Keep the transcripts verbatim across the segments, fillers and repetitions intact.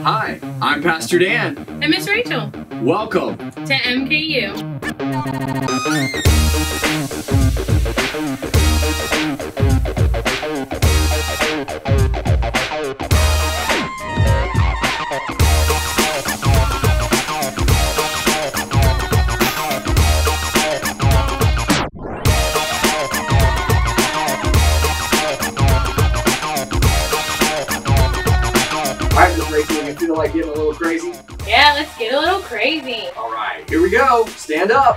Hi, I'm Pastor Dan. And Miss Rachel. Welcome to M K U. Alright, Miss Rachel, you feel like getting a little crazy? Yeah, let's get a little crazy. Alright, here we go. Stand up.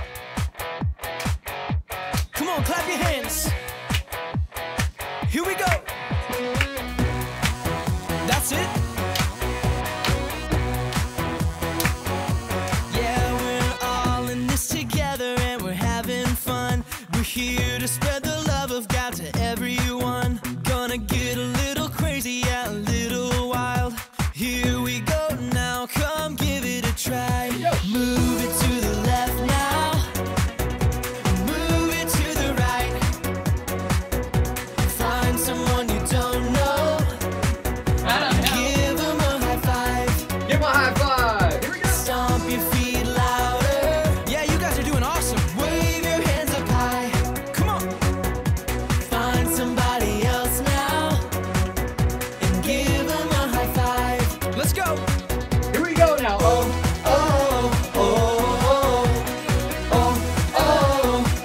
Come on, clap your hands. Here we go. That's it. Yeah, we're all in this together and we're having fun. We're here to spread the love of God to everyone. Gonna get a little crazy, yeah, a little wild. Here we go now, come give it a try. Move it to the left now. Move it to the right. Find someone you don't know. Give them a high five. Give him a high five. Here we go. Stomp your feet louder. Yeah, you guys are doing awesome. Wave your hands up high. Come on. Find somebody else now and give them a high five. Let's go. Here we go now. Oh, Oh, oh, oh, oh, oh,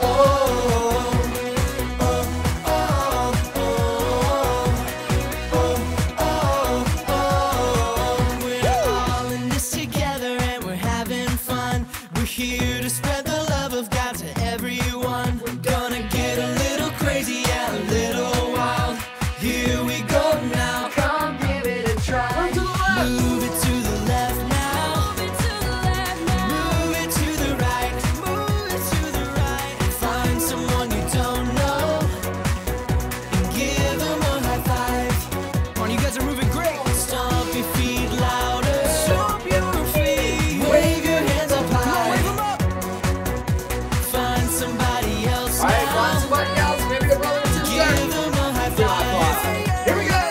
oh, oh, oh. We're all in this together and we're having fun. We're here to spread the love of God to everyone. We're gonna get a little crazy, yeah, a little wild. Here we go now, come give it a try. Move it to the left now. Move it to the right. Move it to the right. Find someone you don't know and give them a high five. Come on, you guys are moving great. Stomp your feet louder. Stomp your feet. Wave your hands up high. Wave them up. Find somebody else alright, now. find somebody else. Maybe the brother and Give sister. them a high Give 'em a high five. five. Here we go.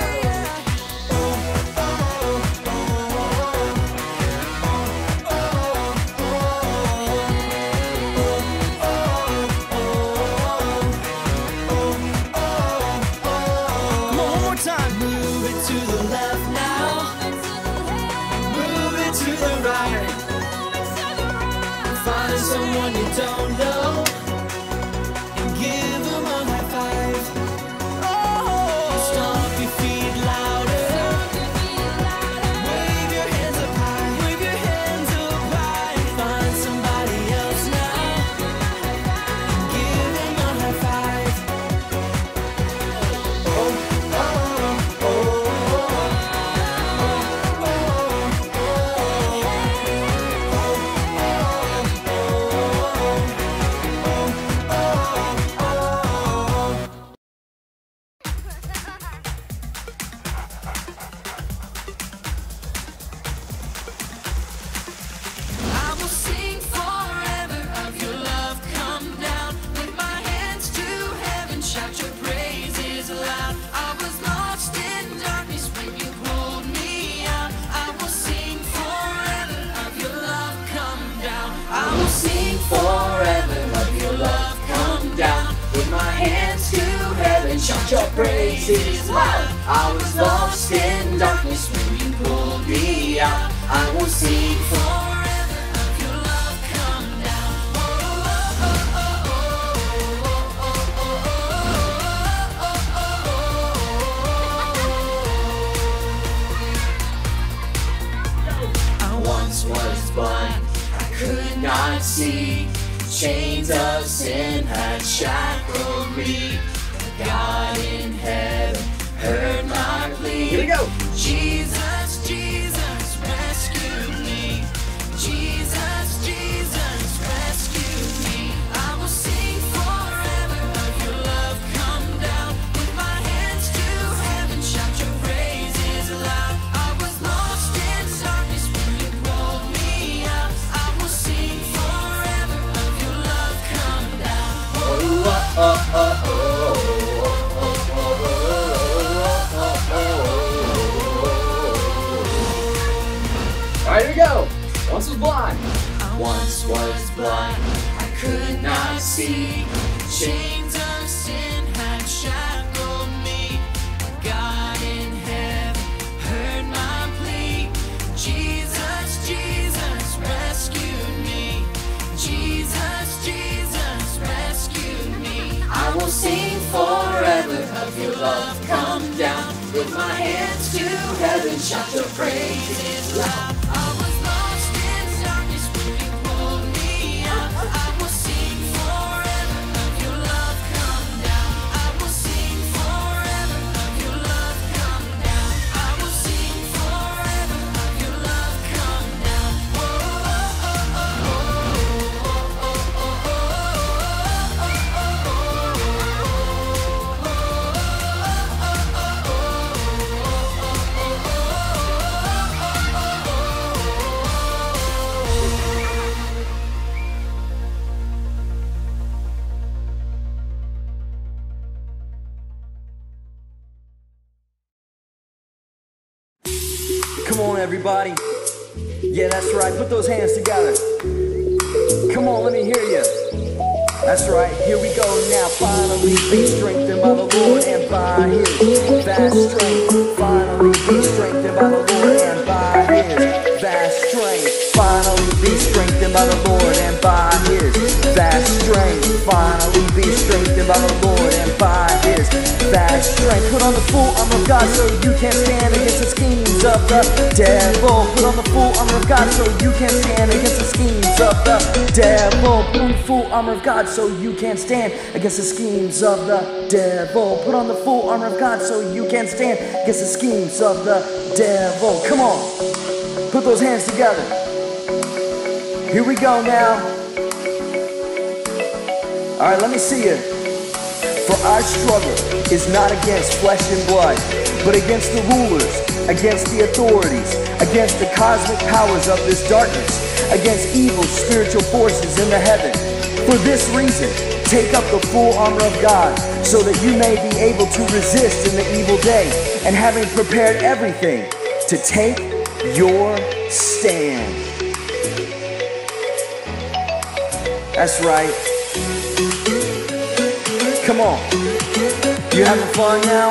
Come on, one more time. Move it to the left now. Move it to the right. Find someone you don't know and give them a high five. Oh, stomp your feet louder. Wave your hands up high. Wave your hands up high. Find somebody else now and give them a high five. I will sing forever of your love come down. With my hands to heaven, shout your praises loud. I was lost in darkness when you pulled me out. I will sing forever of your love come down. I will sing forever of your love come down. With my hands to heaven, shout your praises loud. I was lost in darkness when you pulled me out. I will sing forever of your love come down. Oh, oh, oh, oh, oh, oh, oh, oh, oh. I once was blind, I could not see. Chains of sin had shackled me. God in heaven heard my plea. Here we go. Jesus, Jesus, rescue me. Jesus, Jesus, rescue me. I will sing forever of your love come down. With my hands to heaven, shout your praises loud. I was lost in darkness when you pulled me out. I will sing forever of your love come down. Oh, oh, oh, oh, oh. Alright, here we go. Once was blind. I once was blind, I could not see. Chains of sin had shackled me. God in heaven heard my plea. Jesus, Jesus rescued me. Jesus, Jesus rescued me. I will sing forever of your love come down. With my hands to heaven, shout your praises loud. I was lost in darkness when you pulled me out. I will sing forever of your love come down. I will sing forever of your love come down. I will sing forever of your love come down. Oh, oh, oh, oh, oh, oh, oh, oh, Come on, everybody. Yeah, that's right. Put those hands together. Come on, let me hear you. That's right. Here we go now. Finally be strengthened by the Lord and by His vast strength. Finally be strengthened by the Lord and by His vast strength. Finally be strengthened by the Lord and by His vast strength. Finally be strengthened by the Lord and by His vast strength. Put on the full armor of God so you can stand against the schemes of the devil. Put on the full armor of God so you can stand against the schemes of the devil. Put on the full armor of God so you can stand against the schemes of the devil. Put on the full armor of God so you can stand against the schemes of the devil. Come on, put those hands together. Here we go now. All right, let me see you. For our struggle is not against flesh and blood, but against the rulers, against the authorities, against the cosmic powers of this darkness, against evil spiritual forces in the heaven. For this reason, take up the full armor of God, so that you may be able to resist in the evil day, and having prepared everything, to take your stand. That's right. Come on. You having fun now?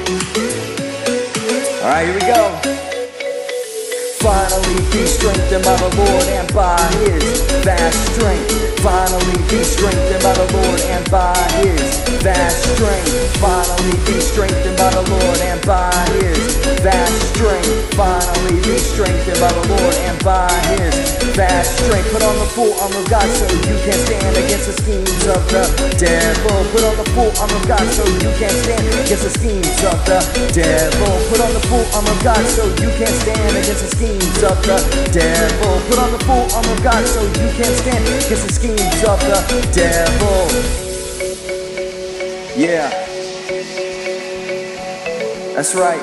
All right, here we go. Finally be strengthened by the Lord and by His vast strength. Finally be strengthened by the Lord and by His vast strength. Finally be strengthened by the Lord and by His vast strength. Finally be strengthened by the Lord and by His vast strength. Put on the full armor of God so you can stand against the schemes of the devil. Put on the full armor of God so you can stand against the schemes of the devil. Put on the full armor of God so you can stand against the schemes of the devil. Put on the full armor of God so you can stand against the schemes of the devil. Yeah, that's right.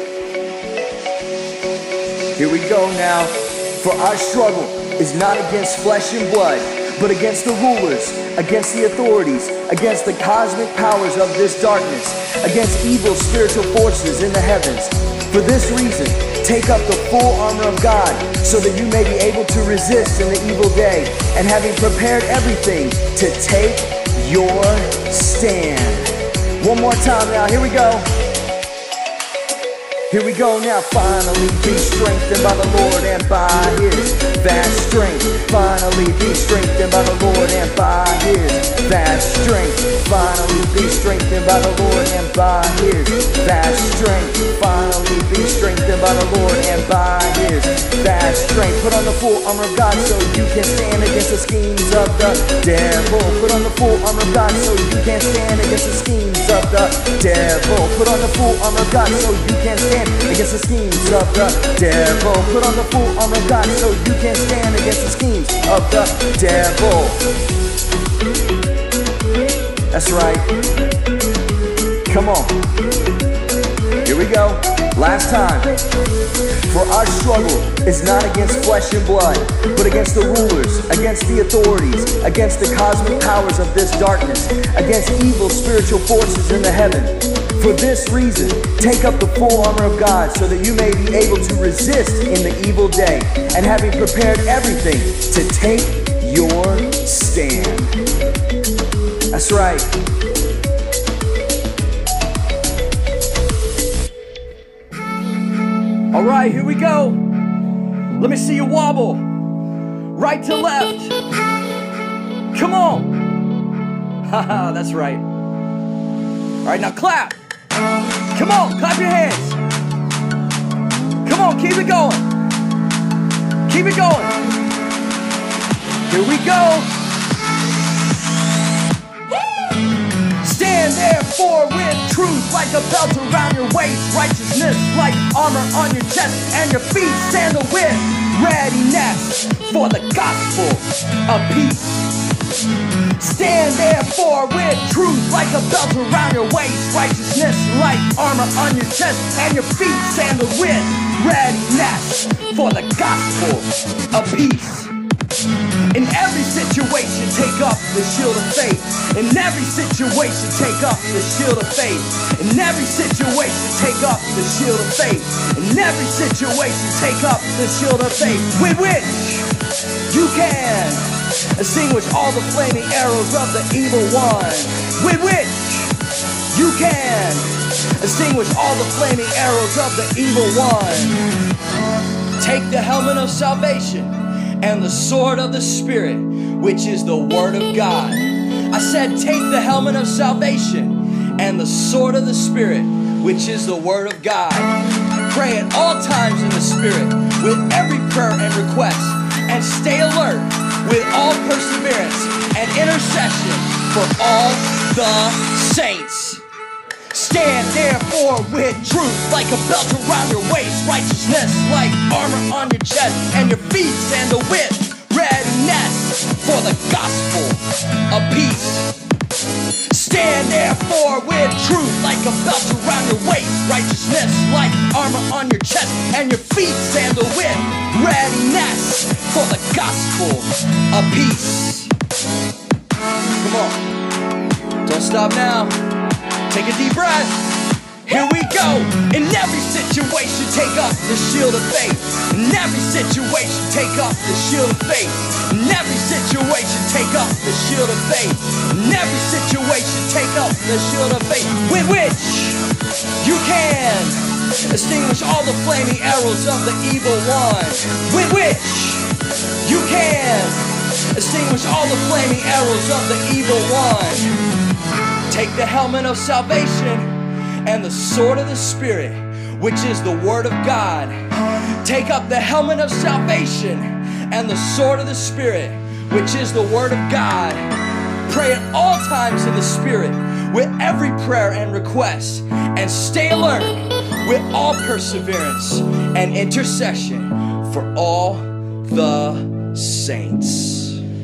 Here we go now. For our struggle is not against flesh and blood, but against the rulers, against the authorities, against the cosmic powers of this darkness, against evil spiritual forces in the heavens. For this reason, take up the full armor of God, so that you may be able to resist in the evil day, and having prepared everything, to take your stand. One more time now, here we go. Here we go now. Finally be strengthened by the Lord and by His vast strength. Finally be strengthened by the Lord and by His vast strength. Finally be strengthened by the Lord and by His vast strength. Finally be strengthened by the Lord and by His vast strength. Put on the full armor of God so you can stand against the schemes of the devil. Put on the full armor of God so you can stand against the schemes of the devil. Put on the full armor of God so you can stand against the schemes of the devil. Put on the full armor of God so you can stand against the schemes of the devil. That's right. Come on. Here we go. Last time. For our struggle is not against flesh and blood, but against the rulers, against the authorities, against the cosmic powers of this darkness, against evil spiritual forces in the heaven. For this reason, take up the full armor of God so that you may be able to resist in the evil day, and having prepared everything, to take your stand. That's right. All right, here we go. Let me see you wobble. Right to left. Come on. Haha, that's right. All right, now clap. Come on, clap your hands. Come on, keep it going. Keep it going. Here we go. Stand therefore with truth like a belt around your waist, righteousness like armor on your chest, and your feet sandal with readiness for the gospel of peace. Stand therefore with truth like a belt around your waist, righteousness like armor on your chest, and your feet sandal with readiness for the gospel of peace. In every situation, take up the shield of faith. In every situation, take up the shield of faith. In every situation, take up the shield of faith. In every situation, take up the shield of faith, with which you can extinguish all the flaming arrows of the evil one. With which you can extinguish all the flaming arrows of the evil one. Take the helmet of salvation and the sword of the Spirit, which is the Word of God. I said, take the helmet of salvation and the sword of the Spirit, which is the Word of God. Pray at all times in the Spirit with every prayer and request, and stay alert with all perseverance and intercession for all the saints. Stand therefore with truth like a belt around your waist, righteousness like armor on your chest, and your feet sandal with readiness for the gospel of peace. Stand therefore with truth like a belt around your waist, righteousness like armor on your chest, and your feet sandal with readiness for the gospel of peace. Come on, don't stop now. Take a deep breath. Here we go. In every situation, take up the shield of faith. In every situation, take up the shield of faith. In every situation, take up the shield of faith. In every situation, take up the shield of faith, with which you can extinguish all the flaming arrows of the evil one. With which you can extinguish all the flaming arrows of the evil one. Take the helmet of salvation and the sword of the Spirit, which is the Word of God. Take up the helmet of salvation and the sword of the Spirit, which is the Word of God. Pray at all times in the Spirit with every prayer and request, and stay alert with all perseverance and intercession for all the saints.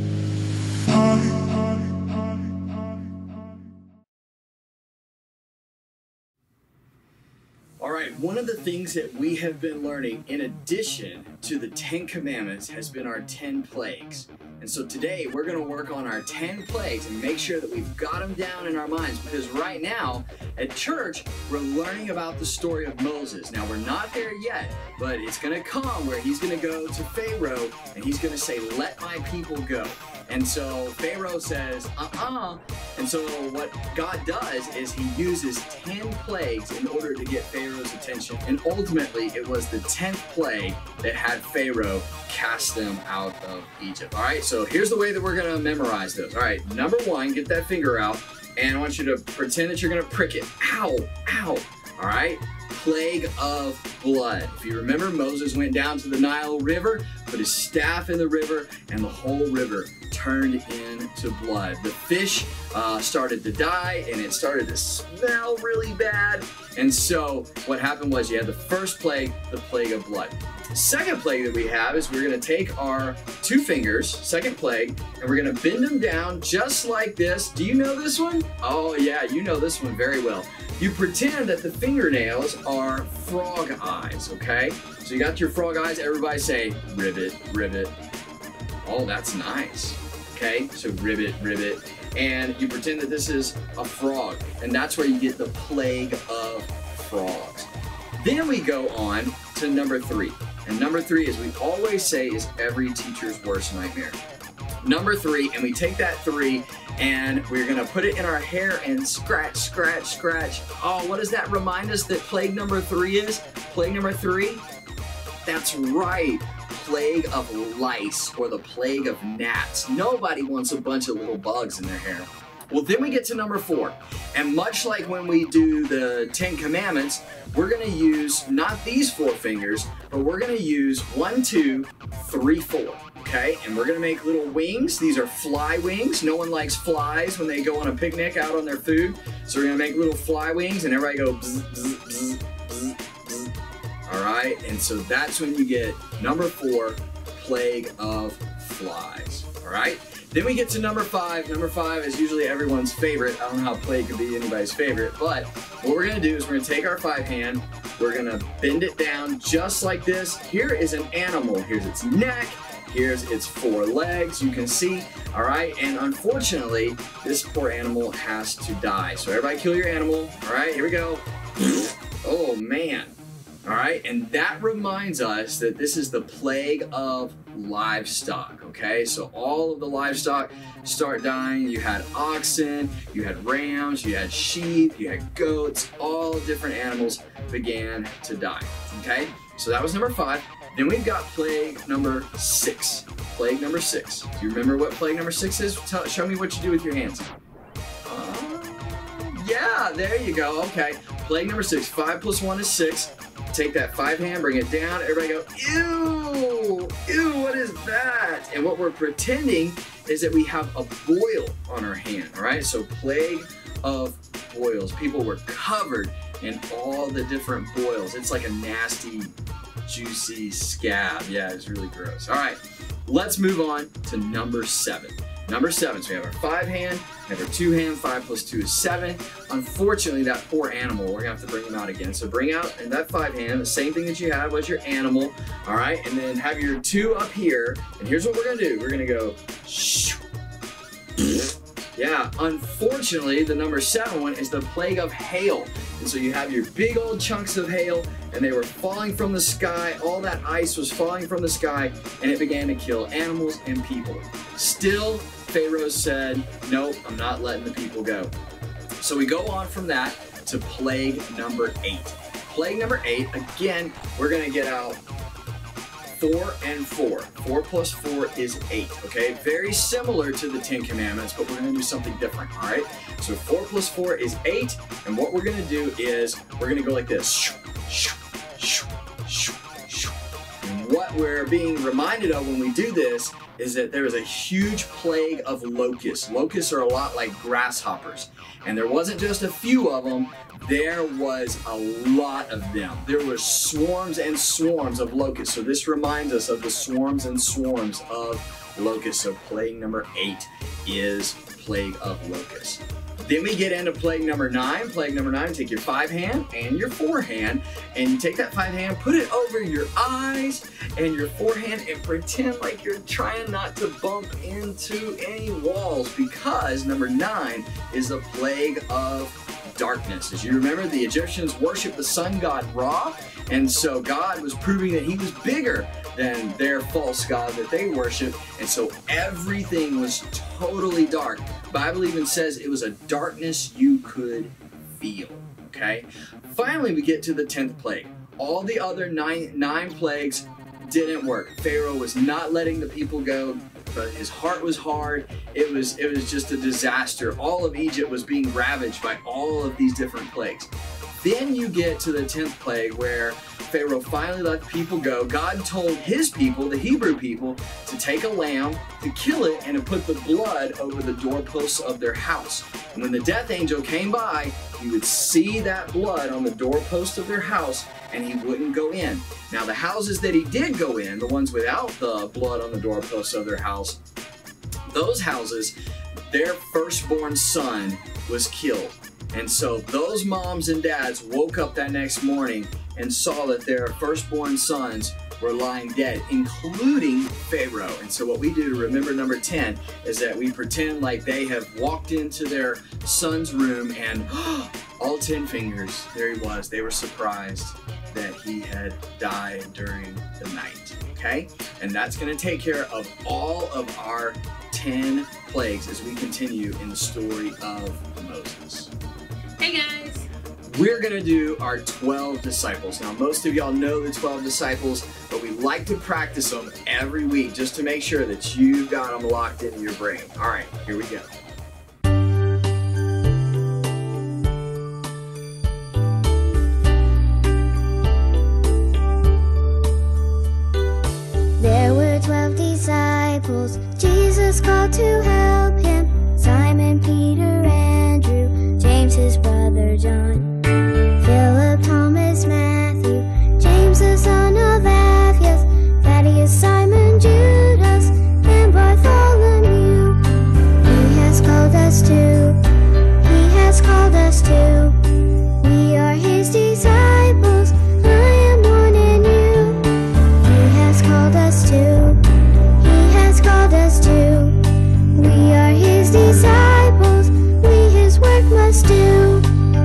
All right, one of the things that we have been learning in addition to the Ten Commandments has been our ten plagues. And so today we're going to work on our ten plagues and make sure that we've got them down in our minds, because right now at church we're learning about the story of Moses. Now we're not there yet, but it's going to come where he's going to go to Pharaoh and he's going to say, "Let my people go." And so Pharaoh says, uh-uh. And so what God does is he uses ten plagues in order to get Pharaoh's attention. And ultimately, it was the tenth plague that had Pharaoh cast them out of Egypt. All right, so here's the way that we're going to memorize those. All right, number one, get that finger out. And I want you to pretend that you're going to prick it. Ow, ow. All right, plague of blood. If you remember, Moses went down to the Nile River, put his staff in the river, and the whole river turned into blood. The fish uh, started to die, and it started to smell really bad. And so what happened was you had the first plague, the plague of blood. The second plague that we have is we're going to take our two fingers, second plague, and we're going to bend them down just like this. Do you know this one? Oh yeah, you know this one very well. You pretend that the fingernails are frog eyes, okay? So you got your frog eyes, everybody say ribbit, ribbit. Oh, that's nice. Okay, so ribbit, ribbit. and you pretend that this is a frog, and that's where you get the plague of frogs. Then we go on to number three. And number three, as we always say, is every teacher's worst nightmare. Number three, and we take that three and we're gonna put it in our hair and scratch, scratch, scratch. Oh, what does that remind us that plague number three is? Plague number three? That's right, plague of lice, or the plague of gnats. Nobody wants a bunch of little bugs in their hair. Well, then we get to number four. And much like when we do the Ten Commandments, we're gonna use not these four fingers, but we're gonna use one, two, three, four, okay? And we're gonna make little wings. These are fly wings. No one likes flies when they go on a picnic out on their food. So we're gonna make little fly wings and everybody go bzz, bzz, bzz, bzz, bzz. All right, and so that's when you get number four, plague of flies, all right? Then we get to number five. Number five is usually everyone's favorite. I don't know how plague could be anybody's favorite, but what we're gonna do is we're gonna take our five hand, we're gonna bend it down just like this. Here is an animal. Here's its neck, here's its four legs, you can see, all right? And unfortunately, this poor animal has to die. So everybody kill your animal, all right? Here we go. Oh man. All right, and that reminds us that this is the plague of livestock, okay? So all of the livestock start dying. You had oxen, you had rams, you had sheep, you had goats, all different animals began to die, okay? So that was number five. Then we've got plague number six. Plague number six. Do you remember what plague number six is? Tell, show me what you do with your hands. Uh, yeah, there you go, okay. Plague number six, five plus one is six. Take that five hand, bring it down, everybody go, ew, ew, what is that? And what we're pretending is that we have a boil on our hand, all right? So plague of boils. People were covered in all the different boils. It's like a nasty, juicy scab. Yeah, it's really gross. All right, let's move on to number seven. Number seven, so we have our five hand, we have our two hand, five plus two is seven. Unfortunately, that poor animal, we're gonna have to bring him out again. So bring out in that five hand, the same thing that you had was your animal, all right? And then have your two up here, and here's what we're gonna do. We're gonna go, shoo. Yeah, unfortunately, the number seven one is the plague of hail. And so you have your big old chunks of hail, and they were falling from the sky. All that ice was falling from the sky, and it began to kill animals and people. Still, Pharaoh said, nope, I'm not letting the people go. So we go on from that to plague number eight. Plague number eight, again, we're gonna get out four and four. Four plus four is eight, okay? Very similar to the Ten Commandments, but we're gonna do something different, all right? So four plus four is eight, and what we're gonna do is we're gonna go like this. And what we're being reminded of when we do this is that there is a huge plague of locusts. Locusts are a lot like grasshoppers, and there wasn't just a few of them, there was a lot of them. There were swarms and swarms of locusts. So this reminds us of the swarms and swarms of locusts. So plague number eight is plague of locusts. Then we get into plague number nine. Plague number nine, take your five hand and your four hand, and you take that five hand, put it over your eyes and your four hand, and pretend like you're trying not to bump into any walls, because number nine is the plague of darkness. As you remember, the Egyptians worshiped the sun god Ra, and so God was proving that he was bigger than their false god that they worshiped, and so everything was totally dark. The Bible even says it was a darkness you could feel, okay? Finally, we get to the tenth plague. All the other nine, nine plagues didn't work. Pharaoh was not letting the people go, but his heart was hard. It was, it was just a disaster. All of Egypt was being ravaged by all of these different plagues. Then you get to the tenth plague, where Pharaoh finally let the people go. God told his people, the Hebrew people, to take a lamb, to kill it, and to put the blood over the doorposts of their house. And when the death angel came by, he would see that blood on the doorpost of their house, and he wouldn't go in. Now, the houses that he did go in, the ones without the blood on the doorposts of their house, those houses, their firstborn son was killed. And so those moms and dads woke up that next morning and saw that their firstborn sons were lying dead, including Pharaoh. And so what we do to remember number ten is that we pretend like they have walked into their son's room and all ten fingers, there he was. They were surprised that he had died during the night, okay? And that's gonna take care of all of our ten plagues as we continue in the story of Moses. Hey guys. We're gonna do our twelve disciples. Now, most of y'all know the twelve disciples, but we like to practice them every week just to make sure that you've got them locked into your brain. All right, here we go. There were twelve disciples Jesus called to help him. Simon, Peter, Andrew, James his brother John, Philip, Thomas, Matthew, James the son of Alphaeus, Thaddeus, Simon, Judas, and Bartholomew. He has called us to, he has called us to. We are his disciples, I am one and you. He has called us to, he has called us to. We are his disciples, we his work must do.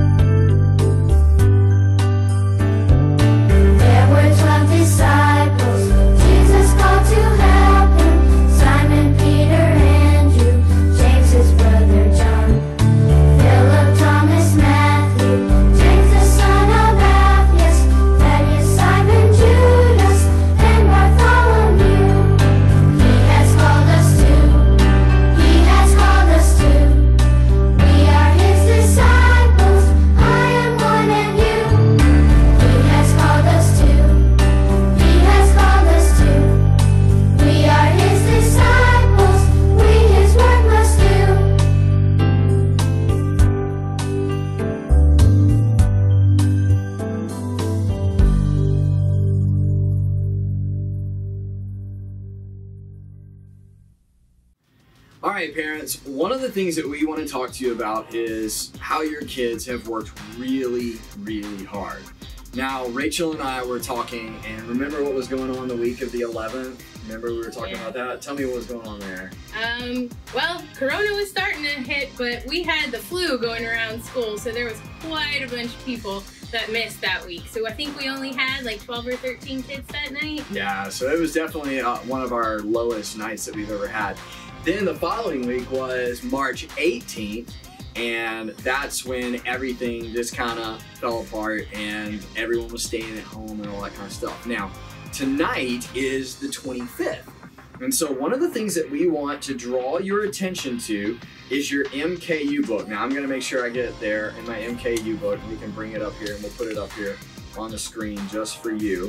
There were twelve disciples Jesus called to help him. Simon, Peter, Andrew, James his brother John, Philip, Thomas, Matthew, James the son of Alphaeus, Thaddeus, Simon, Judas, and Bartholomew. He has called us to, he has called us to. We are his disciples, I am one and you. He has called us to, he has called us to. We are his disciples, we his work must do. All right, parents, one of the things that we want to talk to you about is how your kids have worked really, really hard. Now, Rachel and I were talking, and remember what was going on the week of the eleventh? Remember we were talking Yeah. about that? Tell me what was going on there. Um, well, Corona was starting to hit, but we had the flu going around school, so there was quite a bunch of people that missed that week. So I think we only had like twelve or thirteen kids that night. Yeah, so it was definitely uh, one of our lowest nights that we've ever had. Then the following week was March eighteenth, and that's when everything just kind of fell apart and everyone was staying at home and all that kind of stuff. Now, tonight is the twenty-fifth. And so one of the things that we want to draw your attention to is your M K U book. Now, I'm going to make sure I get it there in my M K U book. We can bring it up here and we'll put it up here on the screen just for you.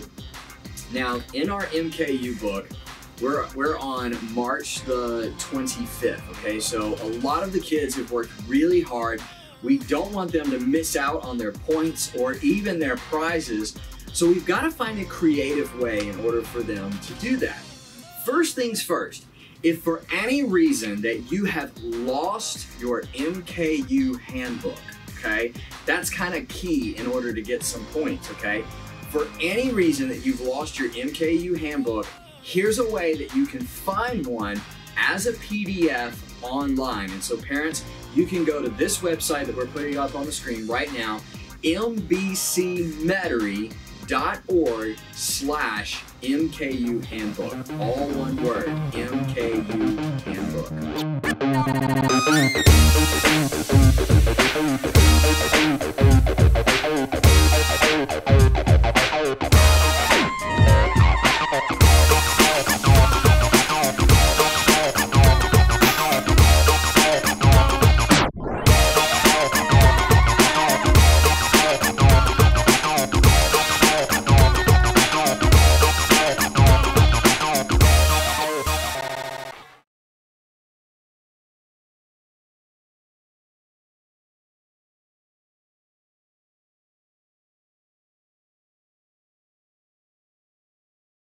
Now, in our M K U book, We're, we're on March the twenty-fifth, okay? So a lot of the kids have worked really hard. We don't want them to miss out on their points or even their prizes. So we've got to find a creative way in order for them to do that. First things first, if for any reason that you have lost your M K U handbook, okay? That's kind of key in order to get some points, okay? For any reason that you've lost your M K U handbook, here's a way that you can find one as a P D F online. And so parents, you can go to this website that we're putting up on the screen right now, m b c metairie dot org slash M K U handbook. All one word, M K U handbook.